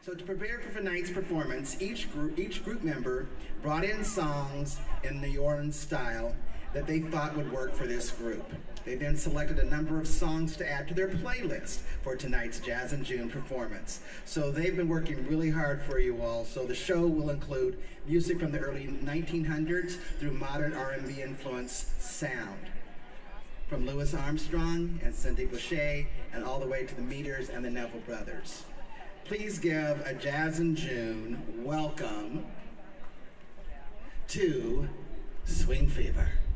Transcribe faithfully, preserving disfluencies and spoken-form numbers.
So to prepare for tonight's performance, each group, each group member brought in songs in New Orleans style that they thought would work for this group. They then selected a number of songs to add to their playlist for tonight's Jazz in June performance. So they've been working really hard for you all. So the show will include music from the early nineteen hundreds through modern R and B influenced sound. From Louis Armstrong and Cindy Boucher and all the way to the Meters and the Neville Brothers. Please give a Jazz in June welcome to Swing Fever.